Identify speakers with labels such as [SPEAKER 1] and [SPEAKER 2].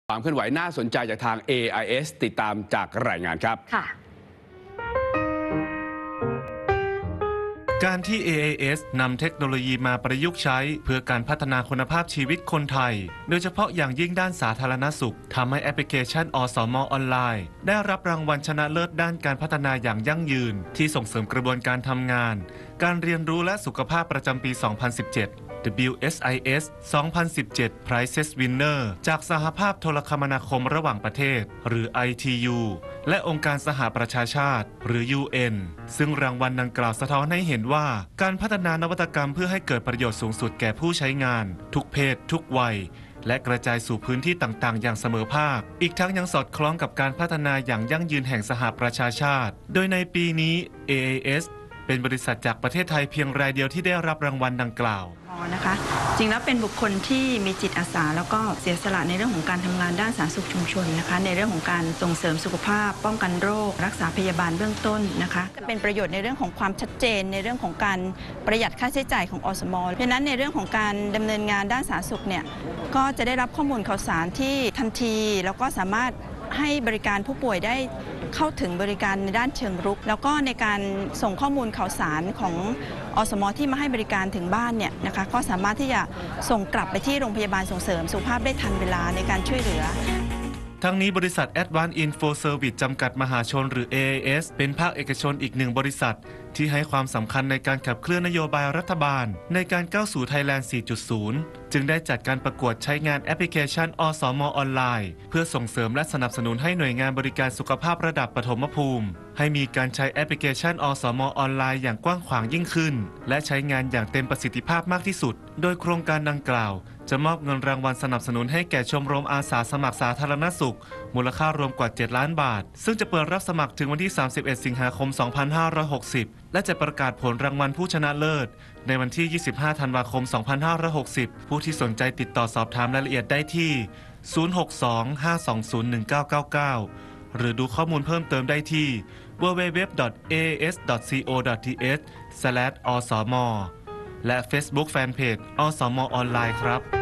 [SPEAKER 1] ความเคลื่อนไหวน่าสนใจจากทาง AIS ติดตามจากรายงานครับ
[SPEAKER 2] ค่ะ
[SPEAKER 3] การที่ AIS นำเทคโนโลยีมาประยุกต์ใช้เพื่อการพัฒนาคุณภาพชีวิตคนไทยโดยเฉพาะอย่างยิ่งด้านสาธารณสุขทำให้แอปพลิเคชันอสม.ออนไลน์ได้รับรางวัลชนะเลิศด้านการพัฒนาอย่างยั่งยืนที่ส่งเสริมกระบวนการทำงานการเรียนรู้และสุขภาพประจำปี 2017 WSIS 2017 Prizes Winner จากสหภาพโทรคมนาคมระหว่างประเทศหรือ ITU และองค์การสหประชาชาติหรือ UN ซึ่งรางวัลดังกล่าวสะท้อนให้เห็นว่าการพัฒนานวัตกรรมเพื่อให้เกิดประโยชน์สูงสุดแก่ผู้ใช้งานทุกเพศทุกวัยและกระจายสู่พื้นที่ต่างๆอย่างเสมอภาคอีกทั้งยังสอดคล้องกับการพัฒนาอย่างยั่งยืนแห่งสหประชาชาติโดยในปีนี้ AIS เป็นบริษัทจากประเทศไทยเพียงรายเดียวที่ได้รับรางวัลดังกล่าว
[SPEAKER 2] นะคะจริงแล้วเป็นบุคคลที่มีจิตอาสาแล้วก็เสียสละในเรื่องของการทำงานด้านสาธารณสุขชุมชนนะคะในเรื่องของการส่งเสริมสุขภาพป้องกันโรครักษาพยาบาลเบื้องต้นนะคะจะเป็นประโยชน์ในเรื่องของความชัดเจนในเรื่องของการประหยัดค่าใช้จ่ายของอสม.เพราะฉะนั้นในเรื่องของการดำเนินงานด้านสาธารณสุขเนี่ยก็จะได้รับข้อมูลข่าวสารที่ทันทีแล้วก็สามารถให้บริการผู้ป่วยได้เข้าถึงบริการในด้านเชิงรุกแล้วก็ในการส่งข้อมูลข่าวสารของอสม.ที่มาให้บริการถึงบ้านเนี่ยนะคะก็สามารถที่จะส่งกลับไปที่โรงพยาบาลส่งเสริมสุขภาพได้ทันเวลาในการช่วยเหลือ
[SPEAKER 3] ทั้งนี้บริษัท Advanced Info Service จำกัดมหาชนหรือ AIS เป็นภาคเอกชนอีกหนึ่งบริษัทที่ให้ความสำคัญในการขับเคลื่อนนโยบายรัฐบาลในการก้าวสู่ Thailand 4.0 จึงได้จัดการประกวดใช้งานแอปพลิเคชันอสม.ออนไลน์เพื่อส่งเสริมและสนับสนุนให้หน่วยงานบริการสุขภาพระดับปฐมภูมิให้มีการใช้แอปพลิเคชันอสม.ออนไลน์อย่างกว้างขวางยิ่งขึ้นและใช้งานอย่างเต็มประสิทธิภาพมากที่สุดโดยโครงการดังกล่าวจะมอบเงินรางวัลสนับสนุนให้แก่ชมรมอาสาสมัครสาธารณสุขมูลค่ารวมกว่า7 ล้านบาทซึ่งจะเปิดรับสมัครถึงวันที่ 31 สิงหาคม 2560 และจะประกาศผลรางวัลผู้ชนะเลิศในวันที่ 25 ธันวาคม 2560 ผู้ที่สนใจติดต่อสอบถามรายละเอียดได้ที่ 062-520-1999 หรือดูข้อมูลเพิ่มเติมได้ที่ www.aas.co.th/osm และ Facebook Fanpage อสม.ออนไลน์ครับ